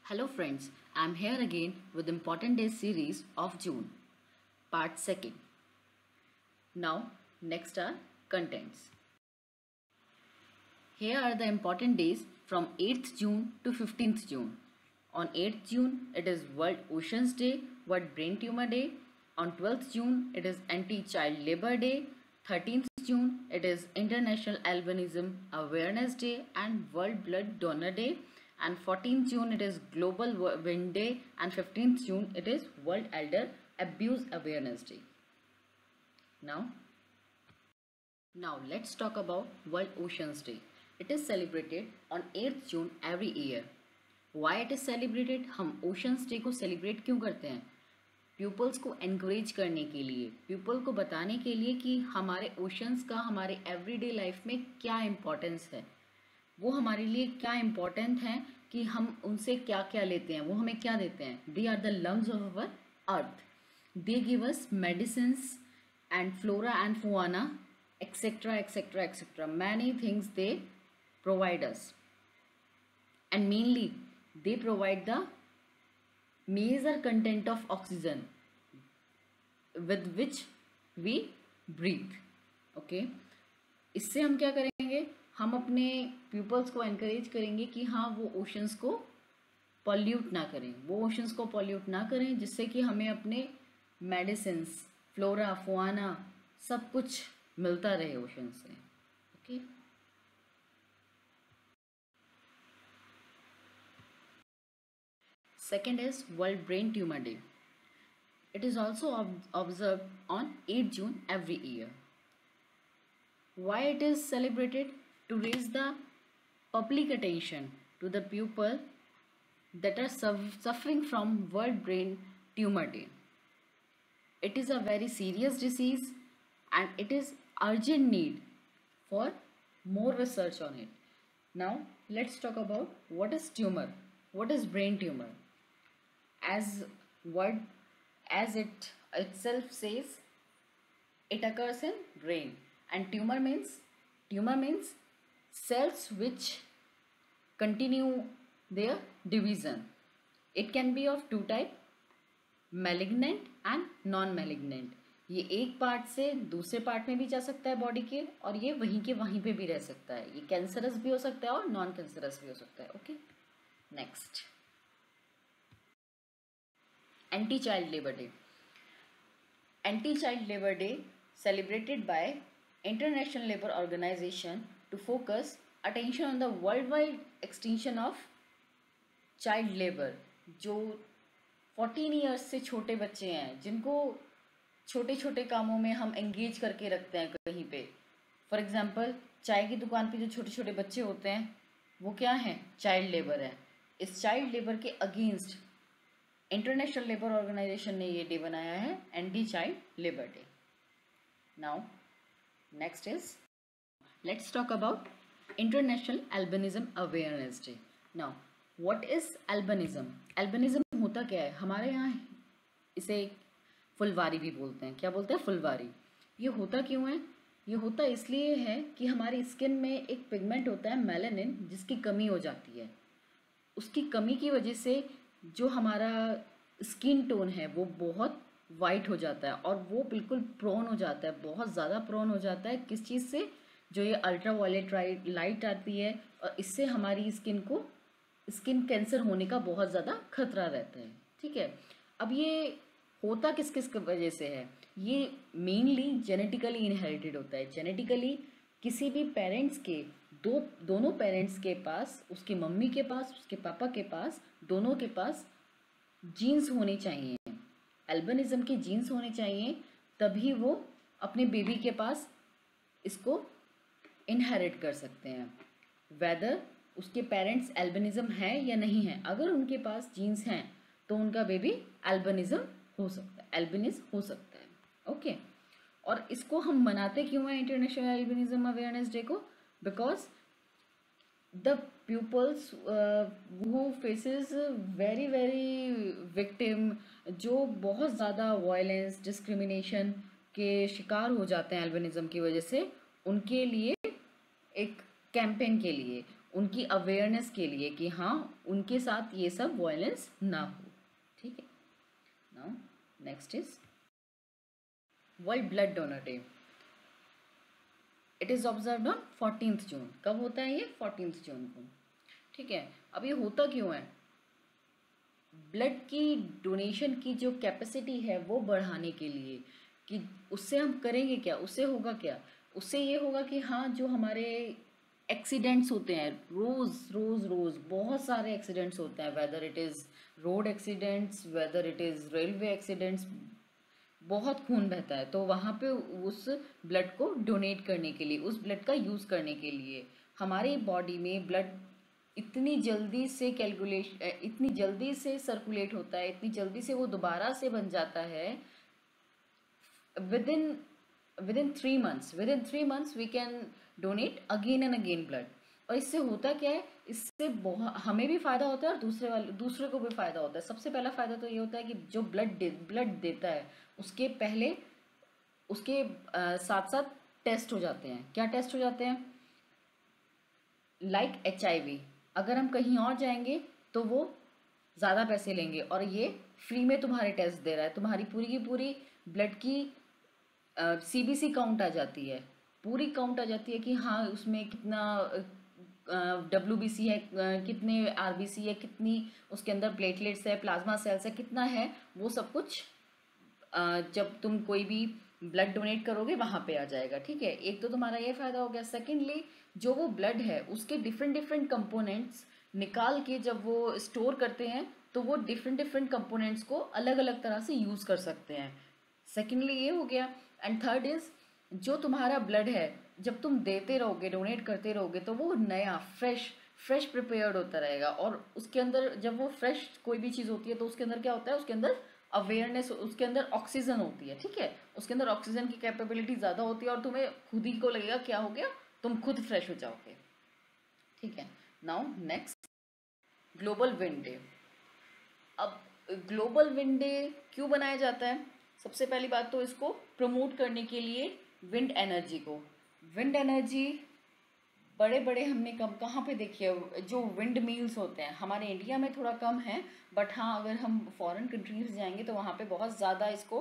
Hello friends, I am here again with Important Days series of June, part 2nd. Now, next are contents. Here are the important days from 8th June to 15th June. On 8th June, it is World Oceans Day, World Brain Tumor Day. On 12th June, it is Anti-Child Labour Day. 13th June, it is International Albinism Awareness Day and World Blood Donor Day. And 14th June, it is Global Wind Day. And 15th June, it is World Elder Abuse Awareness Day. Now let's talk about World Oceans Day. It is celebrated on 8th June every year. Why it is celebrated? हम Oceans Day को celebrate क्यों करते हैं? Pupils को encourage करने के लिए, pupil को बताने के लिए कि हमारे oceans का हमारे everyday life में क्या importance है, वो हमारे लिए क्या important है कि हम उनसे क्या क्या लेते हैं, वो हमें क्या देते हैं. They are the lungs of our earth. They give us medicines and flora and fauna, etc., etc., etc. Many things they provide us, and mainly they provide the major content of oxygen with which we breathe. Okay, इससे हम क्या करेंगे? हम अपने pupils को encourage करेंगे कि हाँ वो oceans को pollute ना करें, वो oceans को pollute ना करें, जिससे कि हमें अपने medicines, flora, fauna सब कुछ मिलता रहे ocean से. Okay. Second is World Brain Tumor Day. It is also observed on 8 June every year. Why it is celebrated? To raise the public attention to the people that are suffering from World Brain Tumor Day. It is a very serious disease and it is urgent need for more research on it. Now let's talk about what is tumor, what is brain tumor. As it itself says, it occurs in brain, and tumor means cells which continue their division. It can be of two type, malignant and non-malignant. ये एक part से दूसरे part में भी जा सकता है body के, और ये वहीं के वहीं पे भी रह सकता है. ये कैंसरस भी हो सकता है और नॉन कैंसरस भी हो सकता है. Okay, next, Anti-Child Labour Day. Anti-Child Labour Day celebrated by International Labour Organization to focus attention on the worldwide extinction of child labor. जो 14 years से छोटे बच्चे हैं, जिनको छोटे छोटे कामों में हम एंगेज करके रखते हैं कहीं पे. फॉर एग्जांपल, चाय की दुकान पे जो छोटे छोटे बच्चे होते हैं वो क्या है? चाइल्ड लेबर है. इस चाइल्ड लेबर के अगेंस्ट इंटरनेशनल लेबर ऑर्गेनाइजेशन ने ये डे बनाया है, anti child labour day. Now next is, let's talk about international albinism awareness day. Now what is albinism? Albinism होता क्या है? हमारे यहाँ इसे फुलवारी भी बोलते हैं. क्या बोलते हैं? फुलवारी. ये होता क्यों है? ये होता इसलिए है कि हमारी स्किन में एक पिगमेंट होता है मेलानिन, जिसकी कमी हो जाती है. उसकी कमी की वजह से जो हमारा स्किन टोन है वो बहुत वाइट हो जाता है, और वो बिल्कुल प्रोन हो जाता है, बहुत ज़्यादा प्रोन हो जाता है. किस चीज़ से? जो ये अल्ट्रा वायलेट लाइट आती है, और इससे हमारी स्किन कैंसर होने का बहुत ज़्यादा खतरा रहता है. ठीक है, अब ये होता किस किस की वजह से है? ये मेनली जेनेटिकली इनहेरिटेड होता है. जेनेटिकली किसी भी पेरेंट्स के दोनों पेरेंट्स के पास, उसकी मम्मी के पास, उसके पापा के पास, दोनों के पास जीन्स होने चाहिए, एल्बिनिज्म के जीन्स होने चाहिए, तभी वो अपने बेबी के पास इसको इनहेरिट कर सकते हैं. वेदर उसके पेरेंट्स एल्बिनिज्म है या नहीं है, अगर उनके पास जीन्स हैं तो उनका बेबी एल्बिनिज्म हो सकता है, एल्बिनिज हो सकता है. ओके, और इसको हम मनाते क्यों हैं इंटरनेशनल एल्बिनिज्म अवेयरनेस डे को? Because the pupils who faces very victim, जो बहुत ज़्यादा वायलेंस, डिस्क्रिमिनेशन के शिकार हो जाते हैं एल्बिनिज्म की वजह से, उनके लिए एक कैंपेन के लिए उनकी अवेयरनेस के लिए कि हाँ उनके साथ ये सब वायलेंस ना हो। ठीक है, now next is world blood donor day. It is observe on 14th June. कब होता है ये? 14th जून को। ठीक है, अब ये होता क्यों है? ब्लड की डोनेशन की जो कैपेसिटी है वो बढ़ाने के लिए, कि उससे हम करेंगे क्या, उससे होगा क्या? उससे ये होगा कि हाँ जो हमारे एक्सीडेंट्स होते हैं, रोज़ रोज़ रोज़ बहुत सारे एक्सीडेंट्स होते हैं, whether it is road accidents, whether it is railway accidents, बहुत खून बहता है। तो वहाँ पे उस ब्लड को डोनेट करने के लिए, उस ब्लड का यूज़ करने के लिए, हमारी बॉडी में ब्लड इतनी जल्दी से इतनी जल्दी से सर्कुलेट होता है, इतनी जल्दी से वो दोबारा से बन जाता है। Within 3 months we can donate again and again blood. और इससे होता क्या है, इससे बहुत हमें भी फ़ायदा होता है और दूसरे को भी फ़ायदा होता है। सबसे पहला फ़ायदा तो ये होता है कि जो ब्लड देता है उसके पहले उसके साथ साथ टेस्ट हो जाते हैं। क्या टेस्ट हो जाते हैं? Like HIV। अगर हम कहीं और जाएंगे तो वो ज़्यादा पैसे लेंगे, और ये फ्री में तुम्हारे टेस्ट दे रहा है। तुम्हारी पूरी की पूरी ब्लड की CBC काउंट आ जाती है, पूरी काउंट आ जाती है कि हाँ उसमें कितना WBC है, कितने RBC है, कितनी उसके अंदर प्लेटलेट्स है, प्लाज्मा सेल्स है, कितना है, वो सब कुछ जब तुम कोई भी ब्लड डोनेट करोगे वहाँ पे आ जाएगा। ठीक है, एक तो तुम्हारा ये फ़ायदा हो गया। सेकेंडली, जो वो ब्लड है उसके डिफरेंट डिफरेंट कंपोनेंट्स निकाल के जब वो स्टोर करते हैं तो वो डिफरेंट डिफरेंट कंपोनेंट्स को अलग अलग तरह से यूज़ कर सकते हैं। सेकेंडली ये हो गया। एंड थर्ड इज़, जो तुम्हारा ब्लड है जब तुम देते रहोगे, डोनेट करते रहोगे, तो वो नया फ्रेश प्रिपेयर्ड होता रहेगा। और उसके अंदर जब वो फ्रेश कोई भी चीज़ होती है तो उसके अंदर क्या होता है, उसके अंदर अवेयरनेस, उसके अंदर ऑक्सीजन होती है। ठीक है, उसके अंदर ऑक्सीजन की कैपेबिलिटी ज़्यादा होती है और तुम्हें खुद ही को लगेगा क्या हो गया, तुम खुद फ्रेश हो जाओगे। ठीक है, now next, global wind day. अब ग्लोबल विंड डे क्यों बनाया जाता है? सबसे पहली बात तो इसको प्रमोट करने के लिए विंड एनर्जी को। विंड एनर्जी बड़े बड़े हमने कम कहाँ पे देखी है? जो विंड मिल्स होते हैं हमारे इंडिया में थोड़ा कम है, बट हाँ अगर हम फॉरेन कंट्रीज जाएंगे तो वहाँ पे बहुत ज़्यादा इसको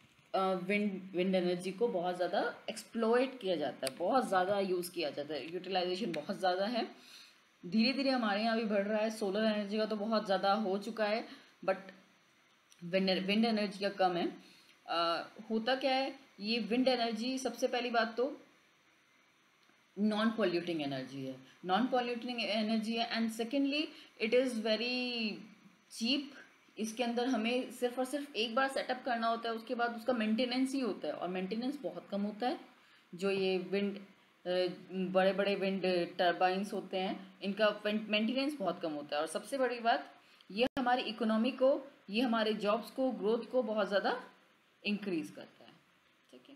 विंड एनर्जी को बहुत ज़्यादा एक्सप्लॉइट किया जाता है, बहुत ज़्यादा यूज़ किया जाता है, यूटिलाइजेशन बहुत ज़्यादा है। धीरे धीरे हमारे यहाँ भी बढ़ रहा है। सोलर एनर्जी का तो बहुत ज़्यादा हो चुका है, बट विंड एनर्जी का कम है। होता क्या है, ये विंड एनर्जी सबसे पहली बात तो नॉन पॉल्यूटिंग एनर्जी है, and secondly it is very cheap. इसके अंदर हमें सिर्फ और सिर्फ एक बार सेटअप करना होता है, उसके बाद उसका मेंटेनेंस ही होता है, और मेंटेनेंस बहुत कम होता है। जो ये बड़े बड़े विंड टर्बाइंस होते हैं इनका मेंटेनेंस बहुत कम होता है। और सबसे बड़ी बात, ये हमारी इकोनॉमी को, ये हमारे जॉब्स को, ग्रोथ को बहुत ज़्यादा इंक्रीज करता है। ठीक है,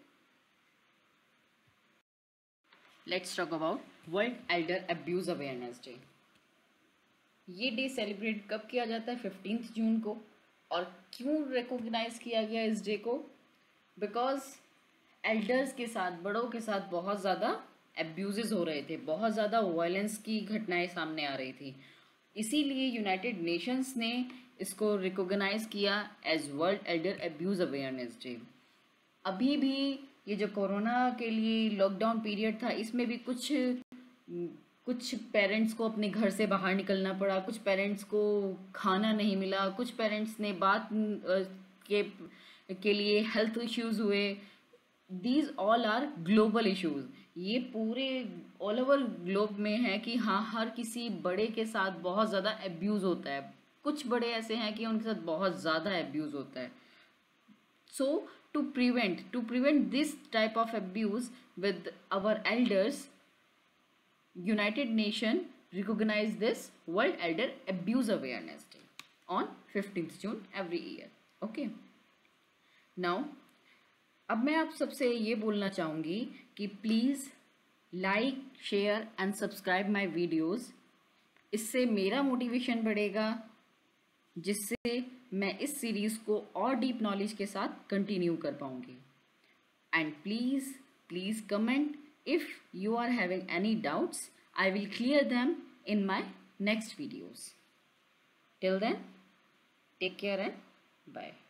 let's talk about world elder abuse awareness day. ये डे सेलिब्रेट कब किया जाता है? 15th जून को। और क्यों रिकॉग्नाइज किया गया इस डे को? बिकॉज एल्डर्स के साथ, बड़ों के साथ बहुत ज़्यादा एब्यूज़ हो रहे थे, बहुत ज़्यादा वायलेंस की घटनाएं सामने आ रही थी। इसीलिए यूनाइटेड नेशंस ने इसको रिकॉग्नाइज किया as world elder abuse awareness day. अभी भी ये जो कोरोना के लिए लॉकडाउन पीरियड था, इसमें भी कुछ पेरेंट्स को अपने घर से बाहर निकलना पड़ा, कुछ पेरेंट्स को खाना नहीं मिला, कुछ पेरेंट्स ने बात के लिए हेल्थ इश्यूज हुए। These all are global issues. ये पूरे ऑल ओवर ग्लोब में है कि हाँ हर किसी बड़े के साथ बहुत ज़्यादा एब्यूज़ होता है। कुछ बड़े ऐसे हैं कि उनके साथ बहुत ज़्यादा एब्यूज़ होता है। So to prevent this type of abuse with our elders, United Nation recognize this World Elder Abuse Awareness Day on 15th June every year. Okay. Now, अब मैं आप सबसे ये बोलना चाहूँगी कि please like, share and subscribe my videos. इससे मेरा मोटिवेशन बढ़ेगा, जिससे मैं इस सीरीज़ को और डीप नॉलेज के साथ कंटिन्यू कर पाऊँगी। And please comment if you are having any doubts, I will clear them in my next videos. Till then, take care and bye.